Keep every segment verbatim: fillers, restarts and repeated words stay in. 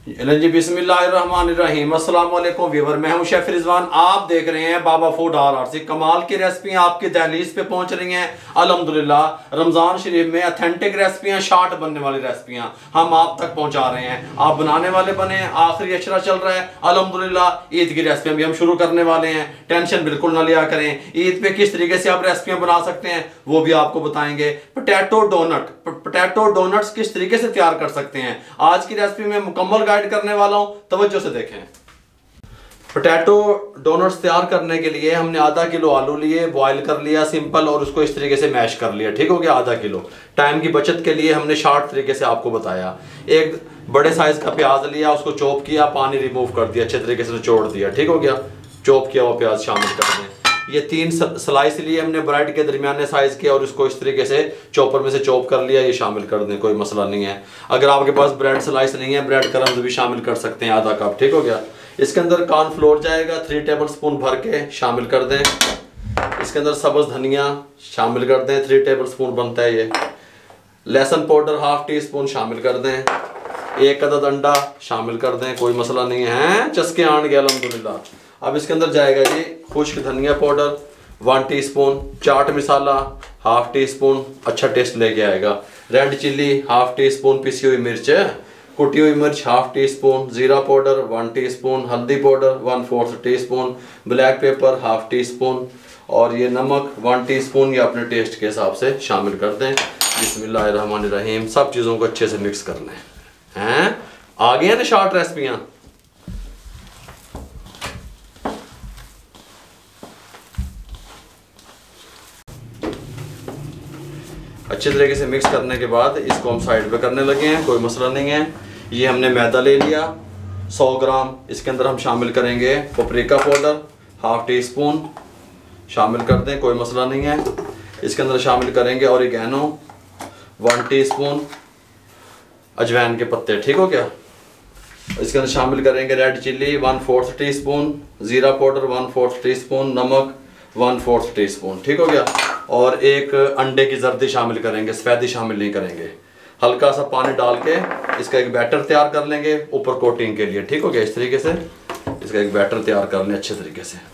जी बिस्मिल्लाहिर्रहमानिर्रहीम। अस्सलाम वालेकुम व्यूअर, मैं हूं शेफ रिजवान। आप देख रहे हैं Baba food R R C. कमाल की रेसिपियां आपकी दहलीज पे पहुंच रही हैं अल्हम्दुलिल्लाह। रमज़ान शरीफ में अथेंटिक रेसिपियां, शार्ट बनने वाली रेसिपियां हम आप तक पहुंचा रहे हैं। आप बनाने वाले बने। आखिरी अशरा चल रहा है अल्हम्दुलिल्लाह। ईद की रेसिपियां भी हम शुरू करने वाले हैं, टेंशन बिल्कुल ना लिया करें। ईद पे किस तरीके से आप रेसिपियां बना सकते हैं वो भी आपको बताएंगे। पोटैटो डोनट, पोटैटो डोनट्स किस तरीके से तैयार कर सकते हैं आज की रेसिपी में मुकम्मल गाइड करने वाला हूं, तवज्जो से देखें। पोटैटो डोनट्स तैयार करने के लिए हमने आधा किलो आलू लिए, बॉईल कर लिया सिंपल, और उसको इस तरीके से मैश कर लिया। ठीक हो गया, आधा किलो। टाइम की बचत के लिए हमने शार्ट तरीके से आपको बताया। एक बड़े साइज का प्याज लिया, उसको चॉप किया, पानी रिमूव कर दिया, अच्छे तरीके से निचोड़ दिया। ठीक हो गया, चॉप किया हुआ प्याज शामिल कर दें। ये तीन स्लाइस लिए हमने ब्रेड के दरमियाने साइज के, और इसको इस तरीके से चॉपर में से चॉप कर लिया, ये शामिल कर दें, कोई मसला नहीं है। अगर आपके पास ब्रेड स्लाइस नहीं है, ब्रेड क्रम्स भी शामिल कर सकते हैं, आधा कप। ठीक हो गया। इसके अंदर कॉर्नफ्लोर जाएगा, थ्री टेबल स्पून भर के शामिल कर दें। इसके अंदर सब्ज धनिया शामिल कर दें, थ्री टेबल स्पून बनता है ये। लहसुन पाउडर हाफ टी स्पून शामिल कर दें। एक अदद अंडा शामिल कर दें, कोई मसला नहीं है, चस्के आन गया अल्हम्दुलिल्लाह। अब इसके अंदर जाएगा जी खुश्क धनिया पाउडर वन टीस्पून, चाट मसाला हाफ टी स्पून, अच्छा टेस्ट लेके आएगा। Red chilli half teaspoon, पिसी हुई मिर्च, कुटी हुई मिर्च हाफ टी स्पून, जीरा पाउडर वन टीस्पून, हल्दी powder one fourth teaspoon, black pepper half teaspoon, और ये नमक वन टीस्पून, ये अपने टेस्ट के हिसाब से शामिल कर दें। बिस्मिल्लाहिर्रहमानिर्रहीम। सब चीज़ों को अच्छे से मिक्स कर लें। हैं आ गए हैं ना शार्ट रेसिपियाँ। अच्छे तरीके से मिक्स करने के बाद इसको हम साइड पे करने लगे हैं, कोई मसला नहीं है। ये हमने मैदा ले लिया सौ ग्राम, इसके अंदर हम शामिल करेंगे paprika powder half teaspoon शामिल कर दें, कोई मसला नहीं है। इसके अंदर शामिल करेंगे ऑरिगेनो वन टीस्पून, अजवाइन के पत्ते। ठीक हो गया। इसके अंदर शामिल करेंगे red chilli one fourth teaspoon, ज़ीरा powder one fourth teaspoon, नमक वन फोर्थ टी स्पून। ठीक हो गया। और एक अंडे की जर्दी शामिल करेंगे, सफ़ेदी शामिल नहीं करेंगे। हल्का सा पानी डाल के इसका एक बैटर तैयार कर लेंगे ऊपर कोटिंग के लिए। ठीक हो गया। इस तरीके से इसका एक बैटर तैयार कर लें अच्छे तरीके से।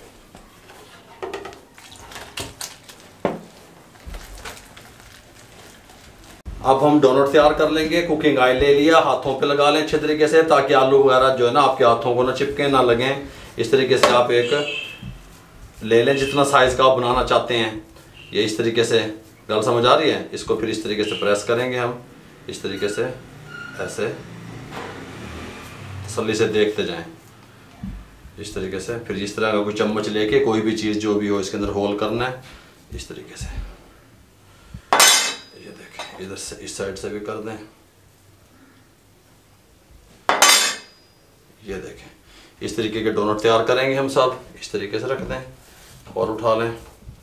अब हम डोनट तैयार कर लेंगे। कुकिंग ऑयल ले लिया, हाथों पे लगा लें अच्छे तरीके से, ताकि आलू वगैरह जो है ना आपके हाथों को ना चिपके ना लगें। इस तरीके से आप एक ले लें जितना साइज का आप बनाना चाहते हैं। ये इस तरीके से, गल समझ आ रही है। इसको फिर इस तरीके से प्रेस करेंगे हम, इस तरीके से, ऐसे तसल्ली से देखते जाएं इस तरीके से। फिर इस तरह का कोई चम्मच लेके कोई भी चीज़ जो भी हो इसके अंदर होल करना है इस तरीके से। ये देखें, इधर से इस साइड से भी कर दें। ये देखें, इस तरीके के डोनट तैयार करेंगे हम सब। इस तरीके से रख दें और उठा लें।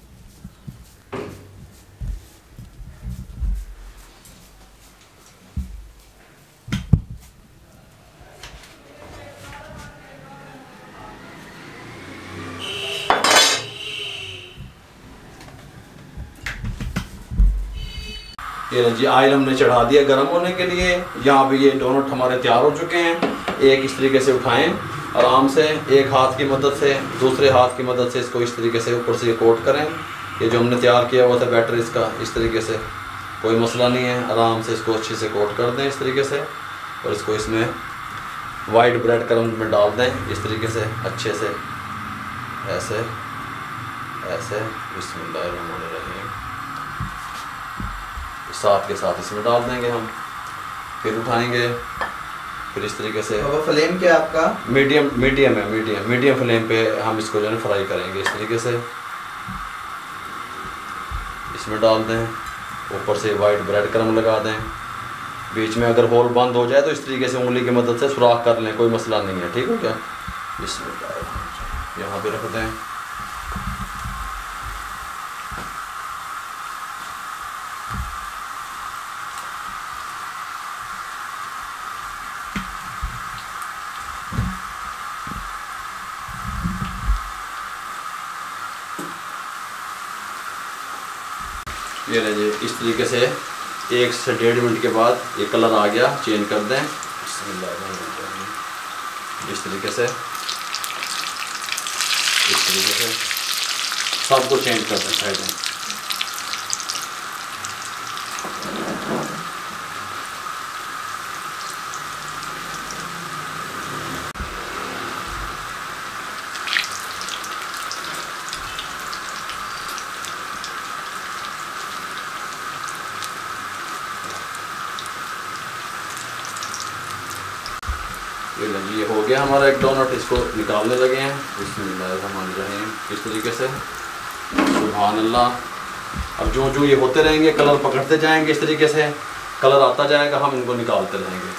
ये जी ऑयल हमने चढ़ा दिया गर्म होने के लिए। यहाँ पे ये डोनट हमारे तैयार हो चुके हैं। एक इस तरीके से उठाएं आराम से, एक हाथ की मदद से, दूसरे हाथ की मदद से इसको इस तरीके से ऊपर से कोट करें। ये जो हमने तैयार किया हुआ था बैटर इसका, इस तरीके से, कोई मसला नहीं है। आराम से इसको अच्छे से कोट कर दें इस तरीके से, और इसको इसमें वाइट ब्रेड क्रम्स में डाल दें इस तरीके से अच्छे से, ऐसे ऐसे। बिस्मिल्लाहिर्रहमानिर्रहीम। साथ के साथ इसमें डाल देंगे हम, फिर उठाएंगे, फिर इस तरीके से। अब फ्लेम क्या आपका? मीडियम मीडियम है, मीडियम मीडियम फ्लेम पे हम इसको जो है फ्राई करेंगे इस तरीके से। इसमें डाल दें, ऊपर से वाइट ब्रेड क्रम्ब लगा दें। बीच में अगर होल बंद हो जाए तो इस तरीके से उंगली की मदद से सुराख कर लें, कोई मसला नहीं है। ठीक हो क्या। इसमें यहाँ पे रख दें। ये लीजिए, इस तरीके से एक से डेढ़ मिनट के बाद ये कलर आ गया, चेंज कर दें। बिस्मिल्लाह। इस तरीके से इस तरीके से सबको चेंज करते हैं साइड में। ये ये हो गया हमारा एक डोनट, इसको निकालने लगे हैं। बिस्मिल्लाहिर्रहमानिर्रहीम। इस तरीके से सुभान अल्लाह। अब जो जो ये होते रहेंगे, कलर पकड़ते जाएंगे, इस तरीके से कलर आता जाएगा, हम इनको निकालते रहेंगे।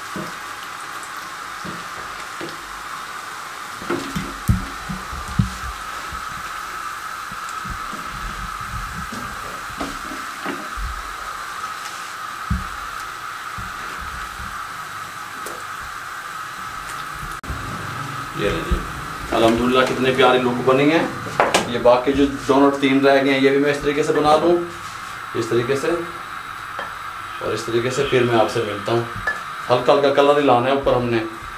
ये लीजिए, अल्हम्दुलिल्लाह कितने प्यारे लुक बनी है। ये बाकी जो डोनट तीन रह गए हैं, ये भी मैं इस तरीके से बना लूँ, इस तरीके से और इस तरीके से। फिर मैं आपसे मिलता हूँ। हल्का हल्का कलर ही लाना है ऊपर हमने।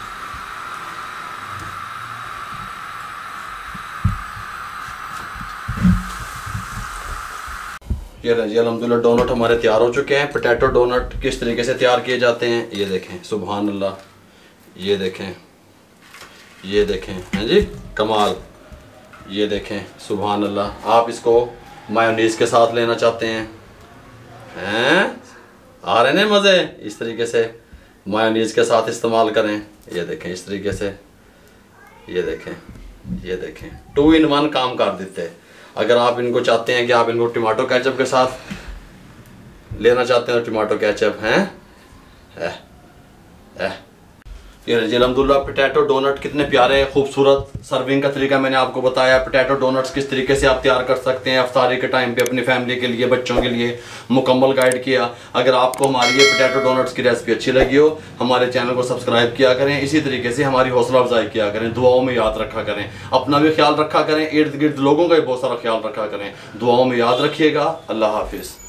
ये लीजिए, अल्हम्दुलिल्लाह डोनट हमारे तैयार हो चुके हैं। पोटैटो डोनट किस तरीके से तैयार किए जाते हैं ये देखें, सुभान अल्लाह। ये देखें, ये देखें, हैं जी, कमाल। ये देखें, सुभान अल्लाह। आप इसको मायोनीज़ के साथ लेना चाहते हैं, हैं आ रहे हैं मज़े। इस तरीके से मायोनीज़ के साथ इस्तेमाल करें। ये देखें, इस तरीके से। ये देखें, ये देखें, टू इन वन काम कर देते हैं। अगर आप इनको चाहते हैं कि आप इनको टमाटो केचप के साथ लेना चाहते हैं तो टमाटो केचप हैं है, है। ये रजी अल्हम्दुलिल्लाह पोटैटो डोनट कितने प्यारे खूबसूरत। सर्विंग का तरीका मैंने आपको बताया। पोटैटो डोनट्स किस तरीके से आप तैयार कर सकते हैं इफ्तारी के टाइम पे अपनी फैमिली के लिए, बच्चों के लिए मुकम्मल गाइड किया। अगर आपको हमारी ये पोटैटो डोनट्स की रेसिपी अच्छी लगी हो, हमारे चैनल को सब्सक्राइब किया करें। इसी तरीके से हमारी हौसला अफजाई किया करें, दुआओं में याद रखा करें, अपना भी ख्याल रखा करें, इर्द गिर्द लोगों का भी बहुत सारा ख्याल रखा करें। दुआओं में याद रखिएगा। अल्लाह हाफिज़।